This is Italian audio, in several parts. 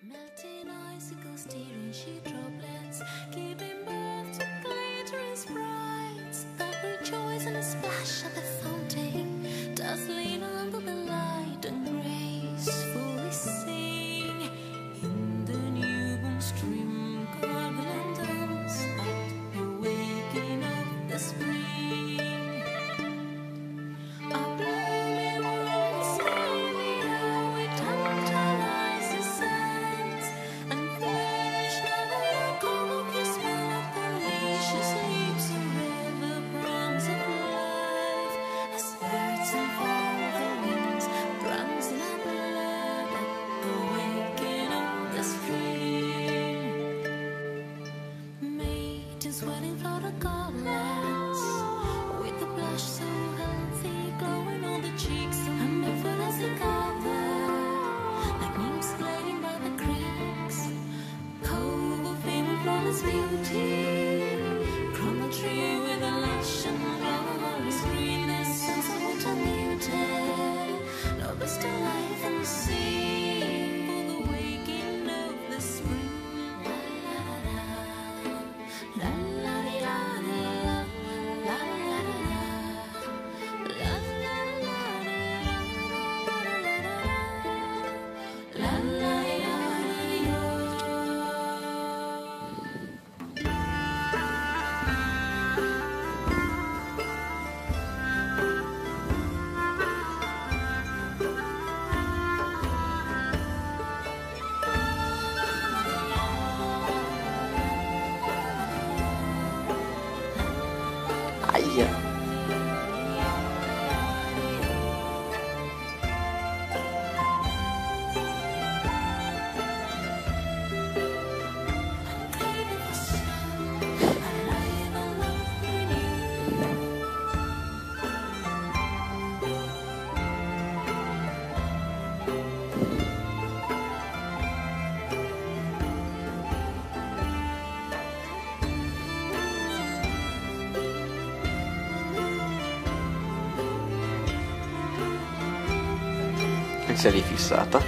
Melting icicles, tearing sheet droplets, giving birth to glittering sprites that rejoice in a splash at the fountain, dazzling under the light and gracefully sing in the newborn stream, gargle and dance at the waking of the spring. A blooming world is moving how it tantalizes sense and flesh never cold the smell of delicious leaves forever prongs of life as birds unfold their wings, drums in our blood at the waking of the spring. Maidens wedding flower garlands with the blush so healthy glowing on the cheeks and barefoot as they gather like nymphs gliding by the creeks. Cove of fame and flawless beauty, chromal tree with a lush and glorious greenness, sense of winter muted, noblest to life and sea for the waking of the spring. La la la la la la la la la la la la. Aia. Sei rifissata?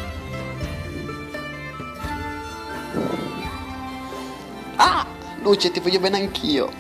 Ah! Luce, ti voglio bene anch'io!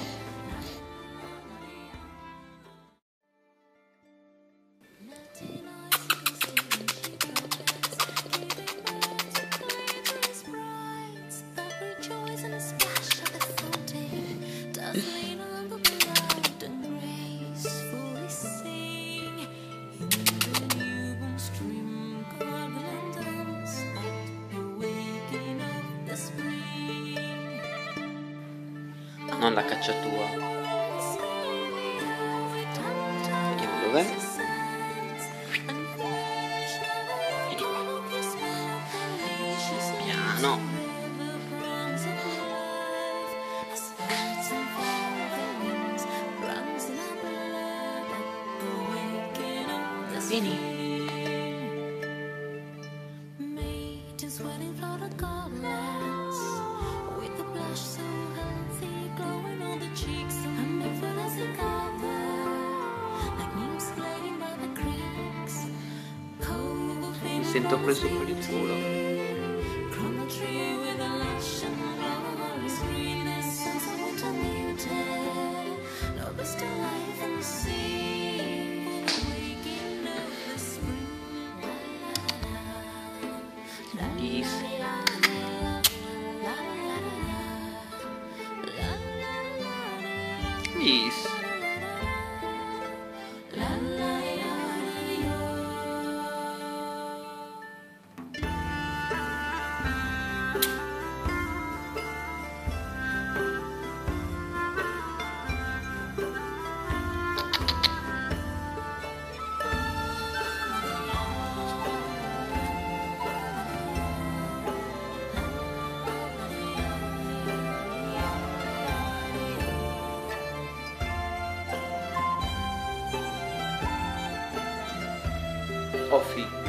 Non la cacciatua. Vediamo dov'è. Vieni qua. Piano. Vieni. Mi sento preso per il culo. Yes. Coffee.